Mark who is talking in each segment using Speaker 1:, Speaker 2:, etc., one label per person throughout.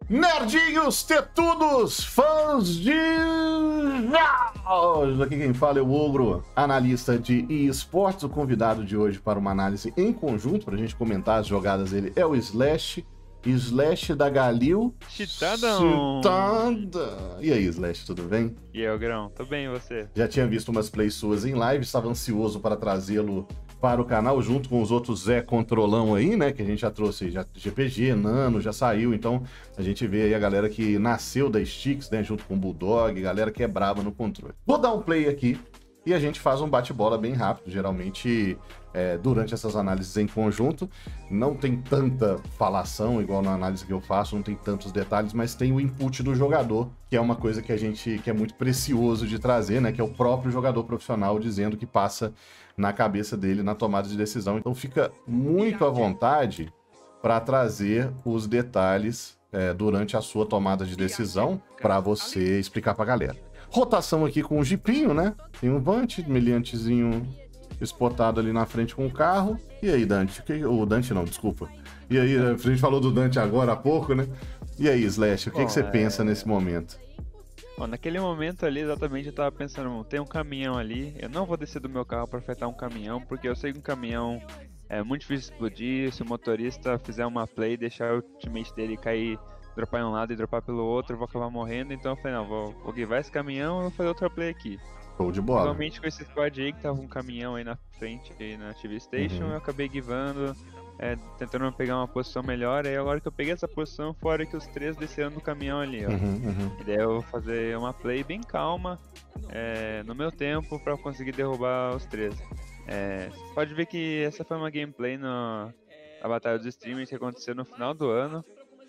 Speaker 1: Nerdinhos, tetudos, fãs de jogos! Aqui quem fala é o Ogro, analista de eSports. O convidado de hoje para uma análise em conjunto, para a gente comentar as jogadas dele, é o Slash da Galil.
Speaker 2: Chitadão!
Speaker 1: Chitada! E aí, Slash, tudo bem?
Speaker 2: E aí, Grão? Tô bem, e você?
Speaker 1: Já tinha visto umas plays suas em live, estava ansioso para trazê-lo para o canal, junto com os outros Zé Controlão aí, né, que a gente já trouxe, já GPG, Nano, já saiu, então a gente vê aí a galera que nasceu da Sticks, né, junto com o Bulldog, galera que é brava no controle. Vou dar um play aqui e a gente faz um bate-bola bem rápido, geralmente durante essas análises em conjunto, não tem tanta falação igual na análise que eu faço, não tem tantos detalhes, mas tem o input do jogador, que é uma coisa que é muito precioso de trazer, né, que é o próprio jogador profissional dizendo que passa na cabeça dele na tomada de decisão. Então fica muito à vontade para trazer os detalhes durante a sua tomada de decisão para você explicar para a galera. Rotação aqui com o Jipinho, né? Tem um Vant, meliantezinho spotado ali na frente com o carro. E aí, Dante? O Dante não, desculpa. E aí, a gente falou do Dante agora há pouco, né? E aí, Slash, o que você pensa nesse momento?
Speaker 2: Bom, naquele momento ali, exatamente, eu tava pensando, tem um caminhão ali, eu não vou descer do meu carro pra afetar um caminhão, porque eu sei que um caminhão é muito difícil de explodir, se o motorista fizer uma play e deixar o teammate dele cair, dropar em um lado e dropar pelo outro, eu vou acabar morrendo, então eu falei, não, vou guivar esse caminhão e vou fazer outra play aqui.
Speaker 1: Show de bola.
Speaker 2: Igualmente com esse squad aí, que tava um caminhão aí na frente, aí na TV Station, eu acabei guivando, tentando pegar uma posição melhor, aí agora que eu peguei essa posição, fora que os três desceram do caminhão ali, ó. E daí eu vou fazer uma play bem calma, no meu tempo, pra conseguir derrubar os três. Pode ver que essa foi uma gameplay na Batalha dos Streamers que aconteceu no final do ano,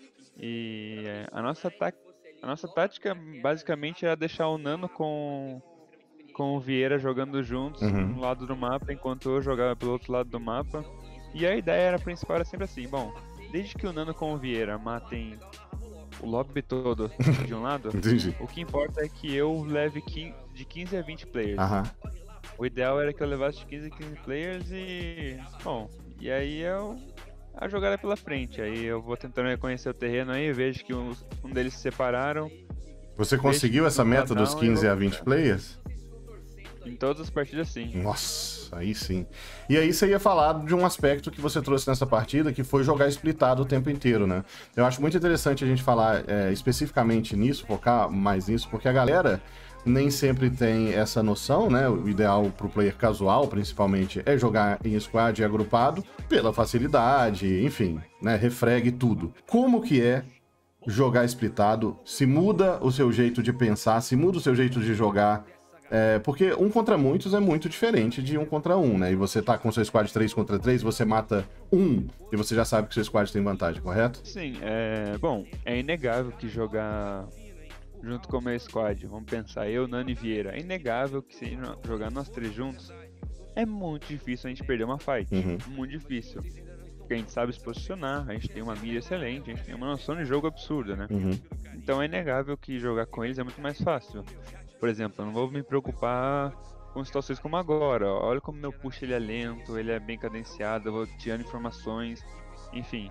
Speaker 2: e a nossa tática basicamente era deixar o Nano com o Vieira jogando juntos no lado do mapa, enquanto eu jogava pelo outro lado do mapa. E a ideia principal era sempre assim, bom, desde que o Nano com o Vieira matem o lobby todo de um lado, o que importa é que eu leve de 15 a 20 players. O ideal era que eu levasse de 15 a 15 players e... bom, e aí a jogada pela frente. Aí eu vou tentando reconhecer o terreno aí, vejo que um deles se separaram.
Speaker 1: Você conseguiu essa meta dos 15 a 20 players?
Speaker 2: Em todas as partidas, sim.
Speaker 1: Nossa, aí sim. E aí você ia falar de um aspecto que você trouxe nessa partida, que foi jogar splitado o tempo inteiro, né? Eu acho muito interessante a gente falar especificamente nisso, focar mais nisso, porque a galera nem sempre tem essa noção, né? O ideal pro player casual, principalmente, é jogar em squad e agrupado, pela facilidade, enfim, né? Refregue tudo. Como que é jogar splitado? Se muda o seu jeito de pensar, se muda o seu jeito de jogar? Porque um contra muitos é muito diferente de um contra um, né? E você tá com seu squad 3 contra 3, você mata um e você já sabe que seu squad tem vantagem, correto?
Speaker 2: Sim, bom, é inegável que jogar junto com o meu squad, vamos pensar, eu, Nani e Vieira, é inegável que se jogar nós três juntos, é muito difícil a gente perder uma fight, muito difícil. Porque a gente sabe se posicionar, a gente tem uma mira excelente, a gente tem uma noção de jogo absurda, né? Então é inegável que jogar com eles é muito mais fácil. Por exemplo, eu não vou me preocupar com situações como agora. Olha como meu push ele é lento, ele é bem cadenciado, eu vou tirando informações, enfim.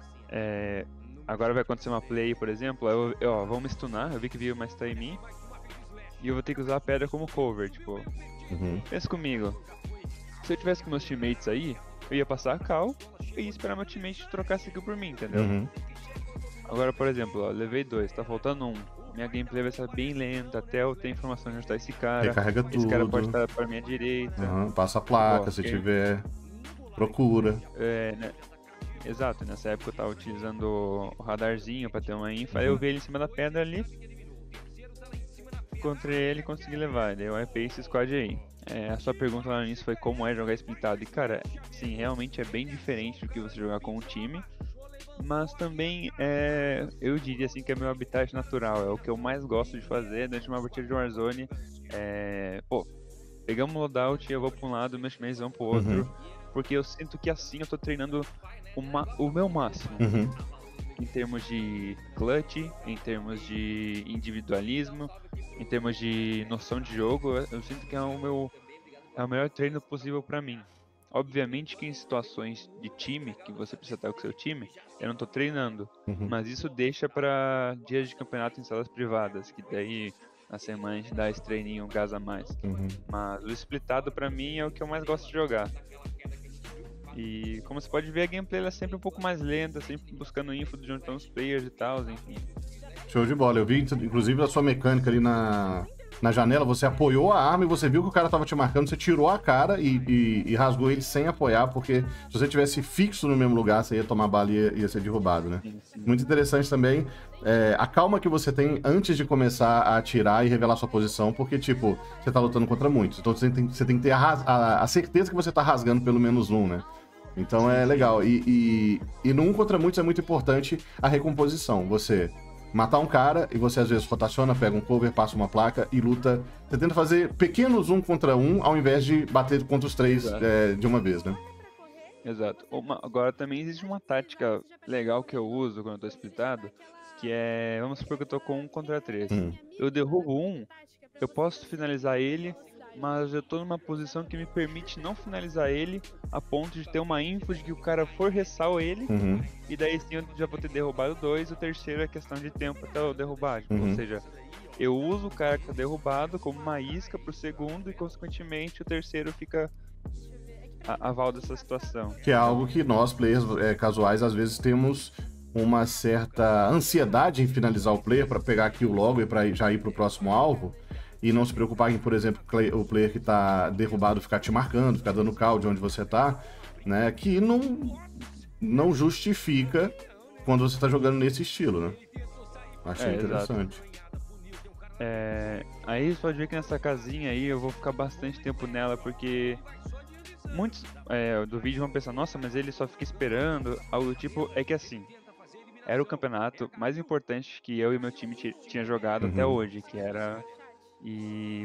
Speaker 2: Agora vai acontecer uma play, por exemplo, vão me stunar, eu vi que veio uma stun em mim, e eu vou ter que usar a pedra como cover, tipo. Pensa comigo, se eu tivesse com meus teammates aí, eu ia passar a cal e ia esperar meu teammate trocar essa kill por mim, entendeu? Agora, por exemplo, ó, levei 2, tá faltando 1. Minha gameplay vai ser bem lenta até eu ter informação de onde tá esse cara.
Speaker 1: Recarrega tudo.
Speaker 2: Esse cara pode estar pra minha direita.
Speaker 1: Passa a placa se tiver. Procura.
Speaker 2: Né? Exato, nessa época eu tava utilizando o radarzinho pra ter uma info. Aí eu vi ele em cima da pedra ali. Encontrei ele e consegui levar. Daí eu IPei esse squad aí. A sua pergunta lá no início foi como é jogar splitado. E cara, sim, realmente é bem diferente do que você jogar com um time. Mas também eu diria assim que é meu habitat natural, é o que eu mais gosto de fazer durante uma partida de Warzone. Pegamos o loadout, eu vou pra um lado, meus teammates vão pro outro, porque eu sinto que assim eu tô treinando o meu máximo. Em termos de clutch, em termos de individualismo, em termos de noção de jogo, eu sinto que é o melhor treino possível pra mim. Obviamente que em situações de time, que você precisa estar com o seu time, eu não tô treinando. Mas isso deixa para dias de campeonato em salas privadas, que daí na semana a gente dá esse treininho, um gás a mais. Mas o splitado pra mim é o que eu mais gosto de jogar. E como você pode ver, a gameplay ela é sempre um pouco mais lenta, sempre buscando info de onde estão os players e tal, enfim.
Speaker 1: Show de bola. Eu vi, inclusive, a sua mecânica ali na janela, você apoiou a arma e você viu que o cara tava te marcando, você tirou a cara e rasgou ele sem apoiar, porque se você tivesse fixo no mesmo lugar, você ia tomar bala e ia ser derrubado, né? Sim. Muito interessante também a calma que você tem antes de começar a atirar e revelar sua posição, porque, tipo, você tá lutando contra muitos. Então você tem que ter a certeza que você tá rasgando pelo menos um, né? Então é legal. E no 1 contra muitos é muito importante a recomposição. Você matar um cara e você às vezes rotaciona, pega um cover, passa uma placa e luta. Você tenta fazer pequenos 1 contra 1 ao invés de bater contra os 3 de uma vez, né?
Speaker 2: Exato. Agora também existe uma tática legal que eu uso quando eu tô splitado, que é, vamos supor que eu tô com 1 contra 3. Eu derrubo um, eu posso finalizar ele, mas eu tô numa posição que me permite não finalizar ele a ponto de ter uma info de que o cara forressal ele, e daí sim eu já vou ter derrubado 2, o terceiro é questão de tempo até eu derrubar. Ou seja, eu uso o cara que tá derrubado como uma isca pro segundo e consequentemente o terceiro fica a aval dessa situação.
Speaker 1: Que é algo que nós, players casuais, às vezes temos uma certa ansiedade em finalizar o player para pegar kill logo e para já ir pro próximo alvo. E não se preocupar em, por exemplo, o player que tá derrubado ficar te marcando, ficar dando call de onde você tá, né? Que não justifica quando você tá jogando nesse estilo, né? Achei interessante.
Speaker 2: Aí você pode ver que nessa casinha aí eu vou ficar bastante tempo nela, porque muitos do vídeo vão pensar, nossa, mas ele só fica esperando, algo tipo, é que assim, era o campeonato mais importante que eu e meu time tinha jogado até hoje, que era... E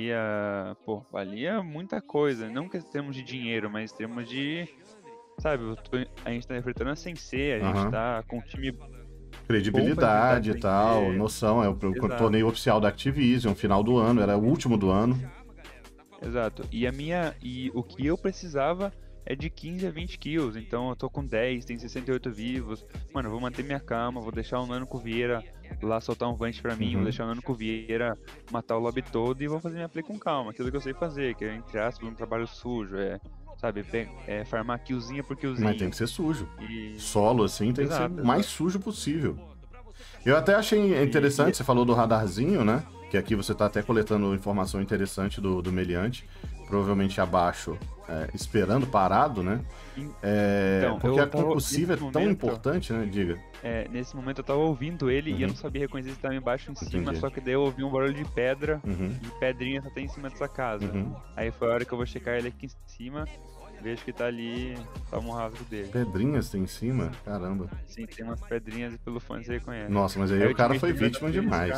Speaker 2: valia muita coisa, não que em termos de dinheiro, mas em termos de, sabe, a gente tá enfrentando a Sensei, a gente tá com um time...
Speaker 1: Credibilidade e tal, noção, é o torneio oficial da Activision, final do ano, era o último do ano.
Speaker 2: Exato, e o que eu precisava é de 15 a 20 kills, então eu tô com 10, tem 68 vivos, mano, eu vou manter minha calma, vou deixar o Nano com o Vieira lá soltar um Vant pra mim, vou deixar o Nano com o Vieira matar o lobby todo e vou fazer minha play com calma, aquilo que eu sei fazer, que é, entre aspas, um trabalho sujo, sabe, farmar killzinha por killzinho.
Speaker 1: Mas tem que ser sujo. Solo, assim, tem que ser o mais sujo possível. Eu até achei interessante, você falou do radarzinho, né? Que aqui você tá até coletando informação interessante do meliante, provavelmente abaixo, esperando parado, né? Então, porque a concussiva é tão importante, né? Diga.
Speaker 2: Nesse momento eu tava ouvindo ele e eu não sabia reconhecer se tava embaixo ou em cima, só que daí eu ouvi um barulho de pedra e pedrinha só tem em cima dessa casa. Aí foi a hora que eu vou checar ele aqui em cima, vejo que tá ali, tá um rasgo dele.
Speaker 1: Pedrinhas tem em cima? Caramba.
Speaker 2: Sim, tem umas pedrinhas e pelo fone você reconhece.
Speaker 1: Nossa, mas aí o cara foi vítima demais.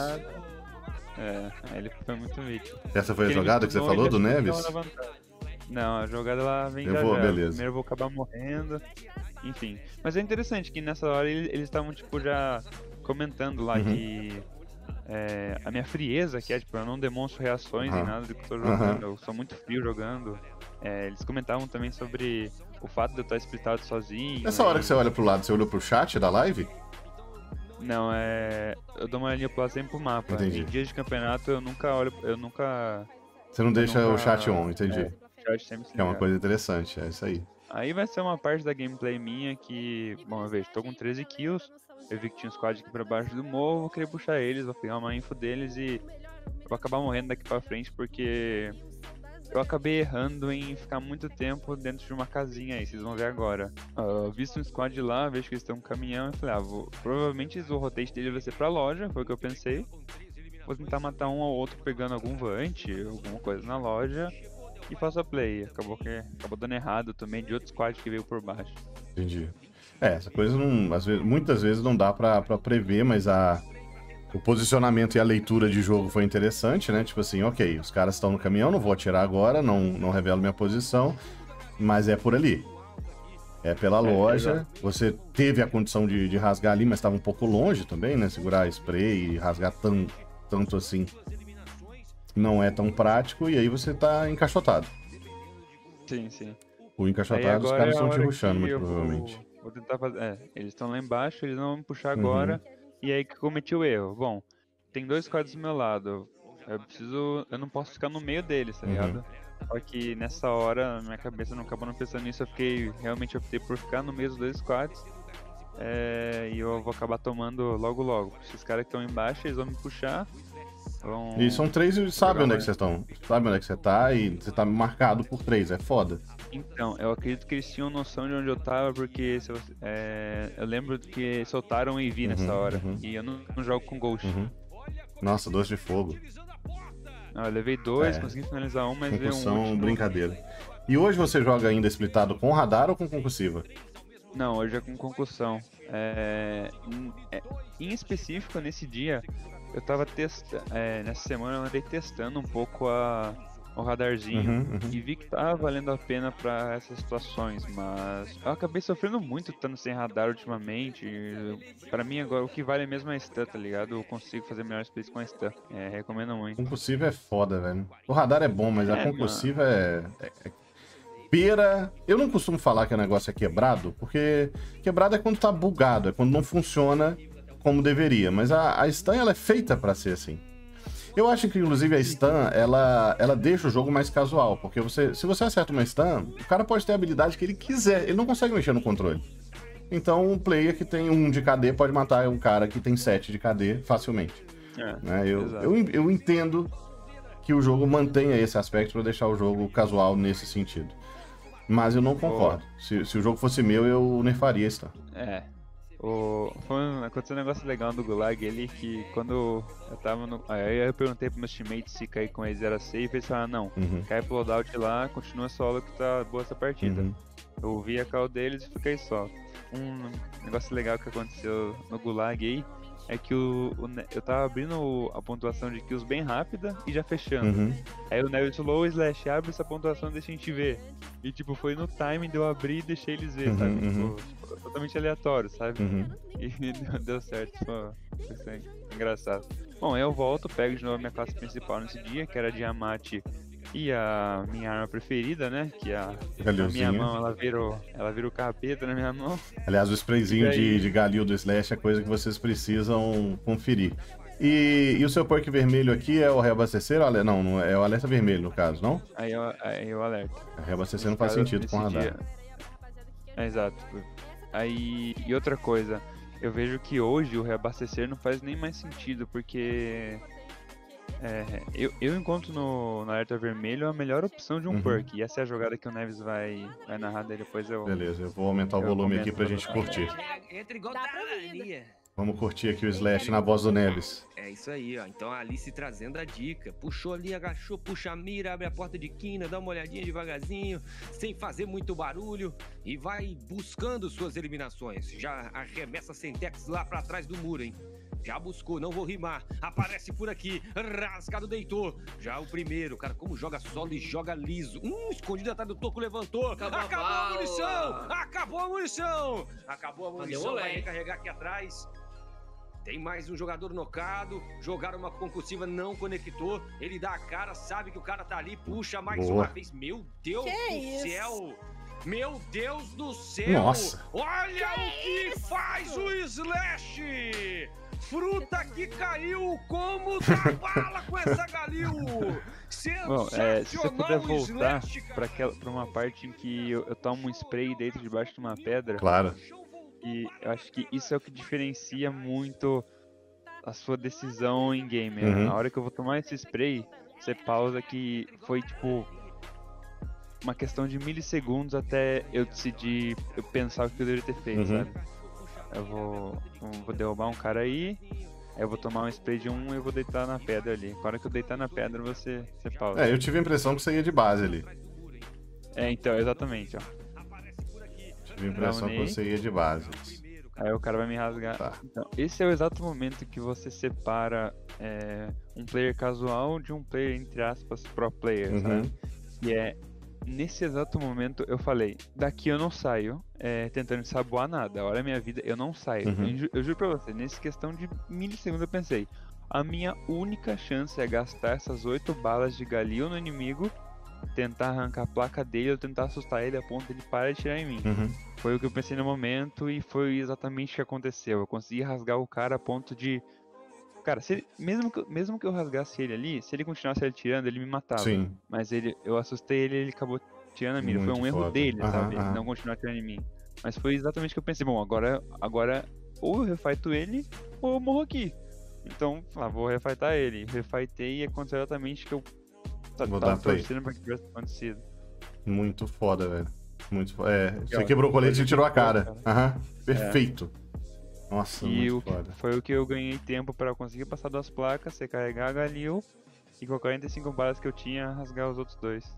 Speaker 2: Ele foi muito vítima.
Speaker 1: Essa foi a jogada que você falou do Neves?
Speaker 2: Não, a jogada lá vem já.
Speaker 1: Beleza.
Speaker 2: Primeiro eu vou acabar morrendo, enfim. Mas é interessante que nessa hora eles estavam, tipo, já comentando lá que a minha frieza, que tipo, eu não demonstro reações em nada do que eu tô jogando, eu sou muito frio jogando. Eles comentavam também sobre o fato de eu estar splitado sozinho.
Speaker 1: Nessa hora que você olha pro lado, você olhou pro chat da live?
Speaker 2: Não, eu dou uma linha pro lado sempre pro mapa.
Speaker 1: Entendi.
Speaker 2: Em dias de campeonato eu nunca olho,
Speaker 1: Você não deixa o chat on, entendi.
Speaker 2: O chat sempre
Speaker 1: é uma coisa interessante, é isso aí.
Speaker 2: Aí vai ser uma parte da gameplay minha que, bom, eu vejo, tô com 13 kills, eu vi que tinha um squad aqui pra baixo do morro, vou querer puxar eles, vou pegar uma info deles e eu vou acabar morrendo daqui pra frente porque eu acabei errando em ficar muito tempo dentro de uma casinha aí, vocês vão ver agora. Eu visto um squad lá, vejo que eles estão um caminhão e falei, provavelmente o rotate dele vai ser pra loja, foi o que eu pensei. Vou tentar matar um ou outro pegando algum Vant, alguma coisa na loja e faço a play. Acabou dando errado também de outro squad que veio por baixo.
Speaker 1: Entendi. Essa coisa muitas vezes não dá pra prever, mas o posicionamento e a leitura de jogo foi interessante, né? Tipo assim, ok, os caras estão no caminhão, não vou atirar agora, não revelo minha posição, mas é por ali. É pela loja. Exato. Você teve a condição de rasgar ali, mas estava um pouco longe também, né? Segurar spray e rasgar tanto assim não é tão prático, e aí você tá encaixotado.
Speaker 2: Sim, sim.
Speaker 1: O encaixotado, os caras estão te rushando, muito provavelmente.
Speaker 2: Vou tentar fazer. Eles estão lá embaixo, eles não vão me puxar agora. E aí que eu cometi o erro. Bom, tem 2 squads do meu lado. Eu não posso ficar no meio deles, tá ligado? Só que nessa hora, minha cabeça não acabou não pensando nisso, realmente optei por ficar no meio dos 2 squads. E eu vou acabar tomando logo. Esses caras que estão embaixo, eles vão me puxar.
Speaker 1: E são 3 e sabem onde é que vocês estão. Sabe onde é que você tá e você tá marcado por 3, é foda.
Speaker 2: Então, eu acredito que eles tinham noção de onde eu tava, porque eu lembro que soltaram um EV nessa hora. E eu não jogo com Ghost.
Speaker 1: Nossa, 2 de fogo.
Speaker 2: Eu levei 2, consegui finalizar um, mas veio um.
Speaker 1: Brincadeira. E hoje você joga ainda splitado com radar ou com concussiva?
Speaker 2: Não, hoje é com concussão. Em específico, nesse dia, eu tava testando. Nessa semana eu andei testando um pouco o radarzinho e vi que tava valendo a pena pra essas situações, mas eu acabei sofrendo muito estando sem radar ultimamente. Pra mim agora o que vale mesmo é a stun, tá ligado? Eu consigo fazer melhores plays com a stun. Recomendo muito.
Speaker 1: Concussiva é foda, velho. O radar é bom, mas a concussiva é pera. Eu não costumo falar que o negócio é quebrado, porque quebrado é quando tá bugado, é quando não funciona como deveria, mas a stun ela é feita pra ser assim. Eu acho que, inclusive, a stun, ela deixa o jogo mais casual, porque se você acerta uma stun, o cara pode ter a habilidade que ele quiser, ele não consegue mexer no controle. Então, um player que tem 1 de KD pode matar um cara que tem 7 de KD facilmente. Né? Eu entendo que o jogo mantenha esse aspecto para deixar o jogo casual nesse sentido. Mas eu não concordo. Se o jogo fosse meu, eu nerfaria a stun.
Speaker 2: Aconteceu um negócio legal do Gulag ali, que quando eu tava no. Aí eu perguntei pros meus teammates se cair com eles era safe, eles falaram, não, cai pro loadout lá, continua solo que tá boa essa partida. Eu ouvi a call deles e fiquei só. Um negócio legal que aconteceu no Gulag aí é que eu tava abrindo a pontuação de kills bem rápida e já fechando. Aí o Neves falou, o Slash, abre essa pontuação e deixa a gente ver. E tipo, foi no timing de eu abrir e deixei eles ver, sabe? Tipo, totalmente aleatório, sabe? E deu certo, foi engraçado. Bom, eu volto, pego de novo a minha classe principal nesse dia, que era Diamante e a minha arma preferida, né? Que a minha mão, ela vira o capeta na minha mão.
Speaker 1: Aliás, o sprayzinho de Galil do Slash é coisa que vocês precisam conferir. E o seu perk vermelho aqui é o reabastecer? Não é o alerta vermelho, no caso, não?
Speaker 2: Aí o alerta.
Speaker 1: Reabastecer não faz sentido com radar.
Speaker 2: Exato. E outra coisa, eu vejo que hoje o reabastecer não faz nem mais sentido, porque eu encontro no alerta vermelho a melhor opção de um perk, e essa é a jogada que o Neves vai narrar daí depois.
Speaker 1: Beleza, eu vou aumentar o volume aqui pra gente curtir. Vamos curtir aqui o Slash na voz do Neves.
Speaker 3: É isso aí, ó. Então a Alice trazendo a dica. Puxou ali, agachou, puxa a mira, abre a porta de quina, dá uma olhadinha devagarzinho, sem fazer muito barulho, e vai buscando suas eliminações. Já arremessa Sentex lá pra trás do muro, hein? Já buscou, não vou rimar. Aparece por aqui, rasgado, deitou. Já o primeiro, cara, como joga solo e joga liso. Escondido atrás do toco, levantou. Acabou a munição! Acabou a munição! Acabou a munição, vai recarregar aqui atrás. Tem mais um jogador nocado, jogaram uma concussiva, não conectou, ele dá a cara, sabe que o cara tá ali, puxa mais uma vez, meu Deus do céu! Meu Deus do céu!
Speaker 1: Nossa!
Speaker 3: Olha o que faz o Slash! Fruta que caiu, como dá bala com essa Galil!
Speaker 2: Bom, se você puder voltar pra uma parte em que eu tomo um spray e deito debaixo de uma pedra...
Speaker 1: Claro.
Speaker 2: E eu acho que isso é o que diferencia muito a sua decisão em game. A hora que eu vou tomar esse spray, você pausa, que foi tipo uma questão de milissegundos até eu decidir, eu pensar o que eu deveria ter feito, sabe? Eu vou derrubar um cara aí eu vou tomar um spray de e eu vou deitar na pedra ali. Na hora que eu deitar na pedra, você pausa.
Speaker 1: Eu tive a impressão que você ia de base ali.
Speaker 2: Então, exatamente, ó.
Speaker 1: Tive a impressão que você ia de base.
Speaker 2: Aí o cara vai me rasgar.
Speaker 1: Tá.
Speaker 2: Então, esse é o exato momento que você separa um player casual de um player, entre aspas, pro player, sabe? E nesse exato momento eu falei, daqui eu não saio tentando saboar nada. Olha a minha vida, eu não saio. Eu juro pra você, nessa questão de milissegundos eu pensei, a minha única chance é gastar essas 8 balas de Galil no inimigo tentar arrancar a placa dele ou tentar assustar ele a ponto de ele parar de atirar em mim. Foi o que eu pensei no momento e foi exatamente o que aconteceu. Eu consegui rasgar o cara a ponto de... Cara, se ele, mesmo que eu rasgasse ele ali, se ele continuasse atirando, ele me matava.
Speaker 1: Sim.
Speaker 2: Mas eu assustei ele e ele acabou tirando a mira. Foi um erro dele, sabe? Não continuar atirando em mim. Mas foi exatamente o que eu pensei. Bom, agora ou eu refighto ele ou eu morro aqui. Então, vou refightar ele. Refightei e aconteceu exatamente o que eu tava torcendo pra que tivesse acontecido.
Speaker 1: Muito foda, velho. Muito foda. Você quebrou o colete e tirou a cara. Perfeito. Nossa, muito foda.
Speaker 2: Foi o que eu ganhei tempo pra conseguir passar 2 placas, recarregar a Galil e com 45 balas que eu tinha, rasgar os outros 2.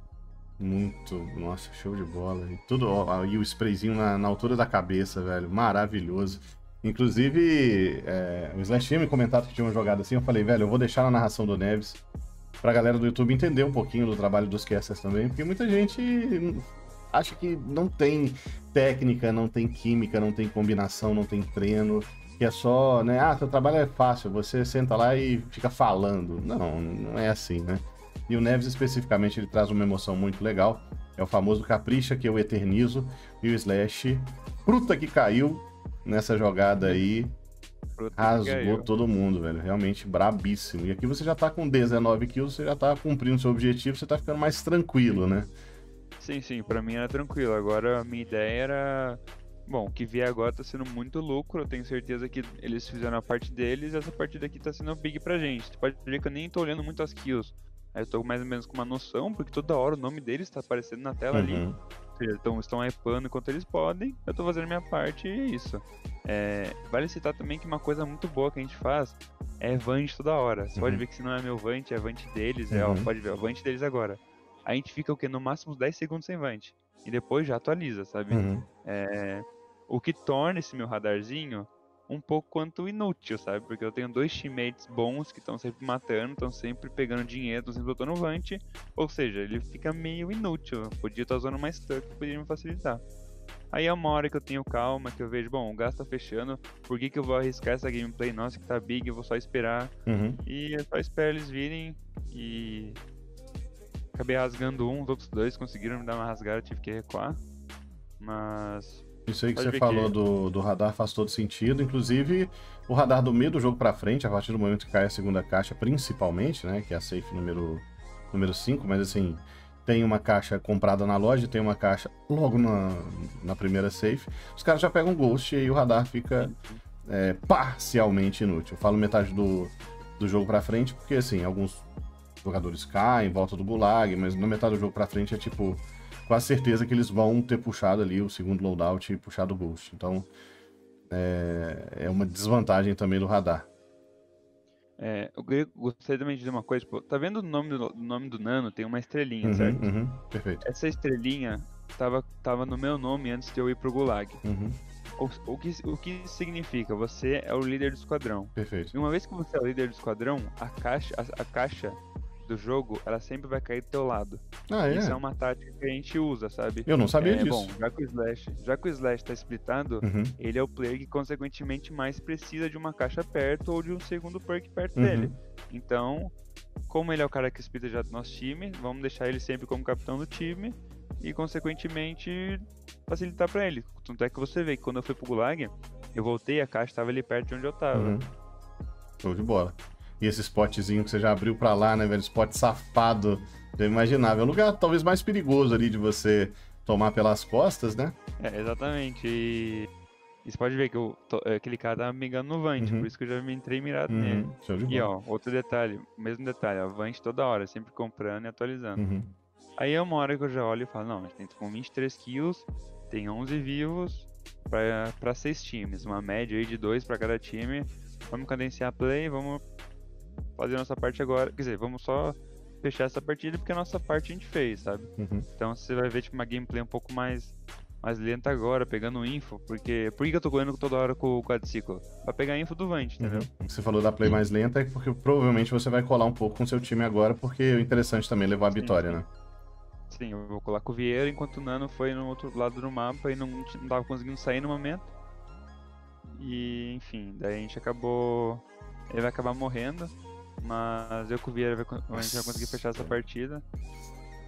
Speaker 1: Muito, nossa, show de bola. E tudo, e o sprayzinho na altura da cabeça, velho, maravilhoso. Inclusive, o Slash tinha me comentado que tinha uma jogada assim, eu falei, velho, eu vou deixar na narração do Neves pra galera do YouTube entender um pouquinho do trabalho dos casters também, porque muita gente acha que não tem técnica, não tem química, não tem combinação, não tem treino, que é só, né, seu trabalho é fácil, você senta lá e fica falando. Não é assim, né? E o Neves, especificamente, ele traz uma emoção muito legal. É o famoso capricha que eu eternizo. E o Slash, fruta que caiu nessa jogada aí, rasgou todo mundo, velho. Realmente brabíssimo. E aqui você já tá com 19 kills, você já tá cumprindo seu objetivo, você tá ficando mais tranquilo, né?
Speaker 2: Sim, pra mim era tranquilo. Agora a minha ideia era... Bom, o que vier agora tá sendo muito lucro. Eu tenho certeza que eles fizeram a parte deles e essa parte daqui tá sendo big pra gente. Você pode ver que eu nem tô olhando muito as kills. Aí eu tô mais ou menos com uma noção, porque toda hora o nome deles tá aparecendo na tela ali. Ou seja, estão hypando enquanto eles podem, eu tô fazendo a minha parte e é isso. Vale citar também que uma coisa muito boa que a gente faz é Vant toda hora. Você pode ver que se não é meu Vant, é Vant deles, pode ver, é o Vant deles agora. A gente fica o quê? No máximo 10 segundos sem Vant. E depois já atualiza, sabe? O que torna esse meu radarzinho um pouco quanto inútil, sabe? Porque eu tenho 2 teammates bons que estão sempre matando, estão sempre pegando dinheiro, estão sempre botando Vant. Ou seja, ele fica meio inútil. Eu podia estar usando mais stuck, poderia me facilitar. Aí é uma hora que eu tenho calma, que eu vejo, bom, o gás tá fechando, por que eu vou arriscar essa gameplay? Nossa, que tá big, eu vou só esperar. E eu só espero eles virem e... Acabei rasgando os outros 2 conseguiram me dar uma rasgada, eu tive que recuar. Mas...
Speaker 1: Isso aí que você falou do radar faz todo sentido. Inclusive, o radar do meio do jogo pra frente, a partir do momento que cai a segunda caixa, principalmente, né? Que é a safe número 5, mas assim, tem uma caixa comprada na loja, tem uma caixa logo na primeira safe. Os caras já pegam Ghost e aí o radar fica parcialmente inútil. Eu falo metade do jogo pra frente, porque assim, alguns jogadores caem em volta do Gulag, mas na metade do jogo pra frente é tipo... quase certeza que eles vão ter puxado ali o segundo loadout e puxado o Ghost. Então, é uma desvantagem também do radar.
Speaker 2: Eu gostaria também de dizer uma coisa. Tipo, tá vendo o nome do Nano? Tem uma estrelinha, certo?
Speaker 1: Perfeito.
Speaker 2: Essa estrelinha tava no meu nome antes de eu ir pro Gulag. O que significa? Você é o líder do esquadrão.
Speaker 1: Perfeito.
Speaker 2: E uma vez que você é o líder do esquadrão, a caixa do jogo, ela sempre vai cair do teu lado. Isso é uma tática que a gente usa, sabe?
Speaker 1: Eu não sabia disso.
Speaker 2: Bom, já que o Slash tá splitado, ele é o player que consequentemente mais precisa de uma caixa perto ou de um segundo perk perto dele. Então, como ele é o cara que splita já do nosso time, vamos deixar ele sempre como capitão do time e consequentemente facilitar pra ele. Tanto é que você vê que quando eu fui pro Gulag, eu voltei, a caixa tava ali perto de onde eu tava.
Speaker 1: Show de bola. E esse spotzinho que você já abriu pra lá, né, velho? Spot safado. Eu imaginava. É um lugar talvez mais perigoso ali de você tomar pelas costas, né?
Speaker 2: Exatamente. E você pode ver que aquele cara tava me engano no Vant, por isso que eu já me entrei mirado nele.
Speaker 1: Show de bola.
Speaker 2: E ó, outro detalhe, mesmo detalhe, ó, Vant toda hora, sempre comprando e atualizando. Aí é uma hora que eu já olho e falo, não, a gente tem com 23 kills, tem 11 vivos pra 6 times, uma média aí de 2 pra cada time. Vamos cadenciar a play, vamos fazer a nossa parte agora, quer dizer, vamos só fechar essa partida porque a nossa parte a gente fez, sabe? Então você vai ver tipo uma gameplay um pouco mais lenta agora, pegando info, porque... Por que eu tô correndo toda hora com o quadriciclo? Pra pegar info do Vant, entendeu?
Speaker 1: Você falou da play mais lenta é porque provavelmente você vai colar um pouco com o seu time agora, porque o interessante também é levar a vitória, né?
Speaker 2: Sim, eu vou colar com o Vieira enquanto o Nano foi no outro lado do mapa e não tava conseguindo sair no momento. E, enfim, daí a gente acabou... Ele vai acabar morrendo, mas eu com o Vieira a gente vai conseguir fechar essa partida.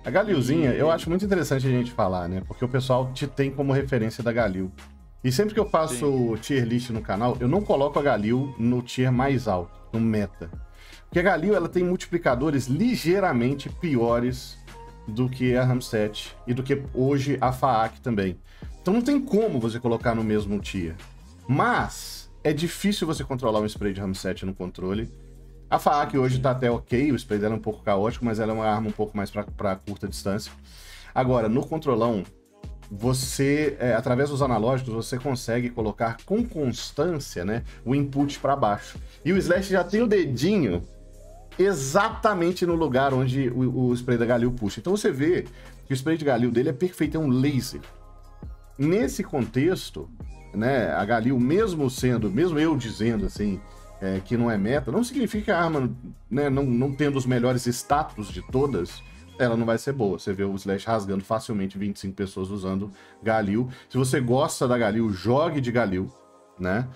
Speaker 1: A Galilzinha, eu acho muito interessante a gente falar, né? Porque o pessoal te tem como referência da Galil. E sempre que eu faço tier list no canal, eu não coloco a Galil no tier mais alto, no meta. Porque a Galil, ela tem multiplicadores ligeiramente piores do que a Ramset e do que hoje a Faak também. Então não tem como você colocar no mesmo tier. Mas é difícil você controlar um spray de Ramset no controle. A Faak hoje tá até ok, o spray dela é um pouco caótico, mas ela é uma arma um pouco mais para curta distância. Agora, no controlão, você, através dos analógicos, você consegue colocar com constância, né, o input para baixo. E o Slash já tem o dedinho exatamente no lugar onde o spray da Galil puxa. Então você vê que o spray de Galil dele é perfeito, é um laser. Nesse contexto, né, a Galil, mesmo eu dizendo assim, que não é meta, não significa que a arma, né, não tendo os melhores status de todas, ela não vai ser boa. Você vê o Slash rasgando facilmente 25 pessoas usando Galil. Se você gosta da Galil, jogue de Galil, né?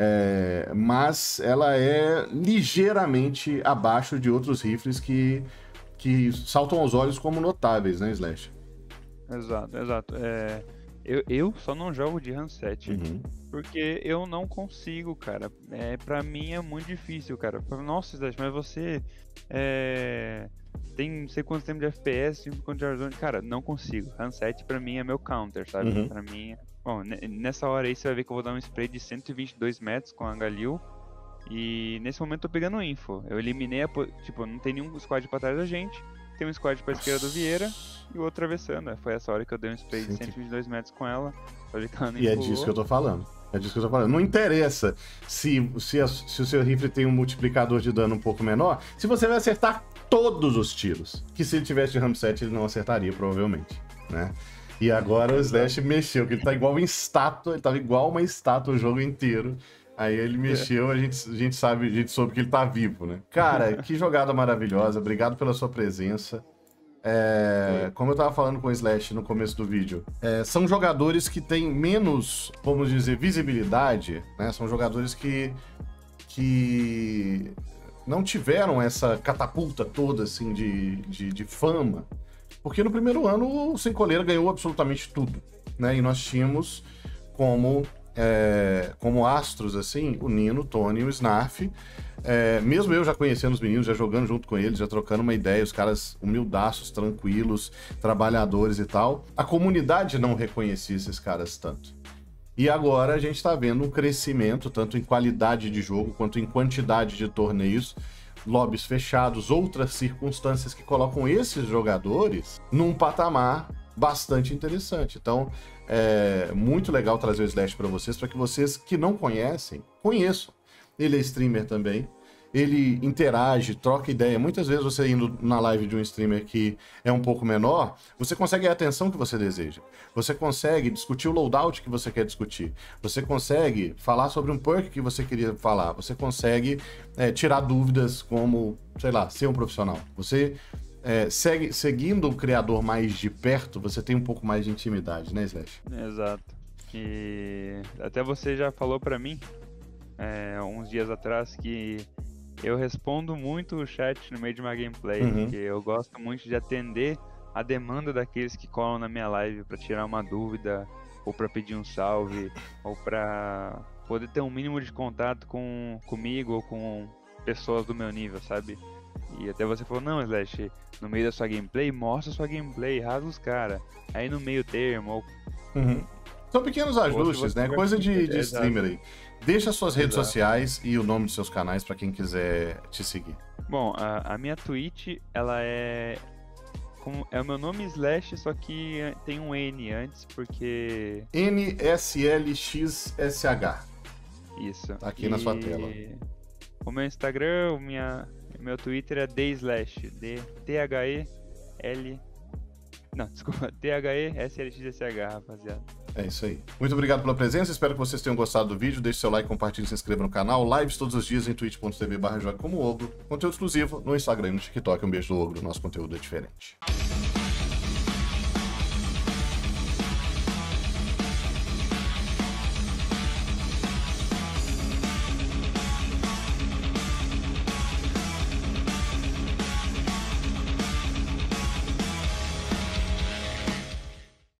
Speaker 1: Mas ela é ligeiramente abaixo de outros rifles que saltam aos olhos como notáveis, né, Slash?
Speaker 2: Exato. Eu só não jogo de Ramset, porque eu não consigo, cara. Pra mim é muito difícil, cara. Nossa, Slash, mas você tem não sei quanto tempo de FPS, quanto de Warzone. Cara, não consigo. Ramset pra mim é meu counter, sabe? Pra mim... Bom, nessa hora aí você vai ver que eu vou dar um spray de 122 metros com a Galil. E nesse momento eu tô pegando info. Eu eliminei tipo, não tem nenhum squad pra trás da gente. Tem um squad pra esquerda do Vieira e o outro atravessando. Foi essa hora que eu dei um spray de 122 metros com ela. E
Speaker 1: é disso que eu tô falando. Não interessa se o seu rifle tem um multiplicador de dano um pouco menor, se você vai acertar todos os tiros. Que se ele tivesse de Ramset, ele não acertaria, provavelmente, né? E agora o Slash mexeu, que ele tá igual em estátua, ele tava igual uma estátua o jogo inteiro. Aí ele mexeu, a gente soube que ele tá vivo, né? Cara, que jogada maravilhosa, obrigado pela sua presença. Como eu tava falando com o Slash no começo do vídeo, são jogadores que têm menos, vamos dizer, visibilidade, né? São jogadores que não tiveram essa catapulta toda, assim, de fama. Porque no primeiro ano o Sem Coleira ganhou absolutamente tudo, né? E nós tínhamos como astros, assim, o Nino, o Tony e o Snarf. Mesmo eu já conhecendo os meninos, já jogando junto com eles, já trocando uma ideia, os caras humildaços, tranquilos, trabalhadores e tal. A comunidade não reconhecia esses caras tanto. E agora a gente tá vendo um crescimento, tanto em qualidade de jogo, quanto em quantidade de torneios, lobbies fechados, outras circunstâncias que colocam esses jogadores num patamar bastante interessante. Então, é muito legal trazer o Slash para que vocês que não conhecem, conheçam. Ele é streamer também, ele interage, troca ideia. Muitas vezes você indo na live de um streamer que é um pouco menor, você consegue a atenção que você deseja. Você consegue discutir o loadout que você quer discutir. Você consegue falar sobre um perk que você queria falar. Você consegue tirar dúvidas como, sei lá, ser um profissional. Você seguindo o criador mais de perto, você tem um pouco mais de intimidade, né, Slash?
Speaker 2: Exato. E até você já falou pra mim, uns dias atrás, que eu respondo muito o chat no meio de uma gameplay, porque eu gosto muito de atender a demanda daqueles que colam na minha live pra tirar uma dúvida, ou pra pedir um salve, ou pra poder ter um mínimo de contato comigo ou com pessoas do meu nível, sabe? E até você falou, não, Slash, no meio da sua gameplay, mostra sua gameplay, rasga os caras. Aí no meio termo, ou...
Speaker 1: São pequenos ajustes, né? Coisa de streamer aí. Deixa suas redes sociais e o nome dos seus canais pra quem quiser te seguir.
Speaker 2: Bom, a minha Twitch, ela é o meu nome Slash, só que tem um N antes, porque...
Speaker 1: NSLXSH.
Speaker 2: Isso.
Speaker 1: Tá aqui na sua tela.
Speaker 2: O meu Instagram, meu Twitter é DSlash, D-T-H-E-L... Não, desculpa, THESLXSH, rapaziada.
Speaker 1: É isso aí. Muito obrigado pela presença, espero que vocês tenham gostado do vídeo. Deixe seu like, compartilhe, se inscreva no canal. Lives todos os dias em twitch.tv/jogacomoogro. Conteúdo exclusivo no Instagram e no TikTok. Um beijo do Ogro, nosso conteúdo é diferente.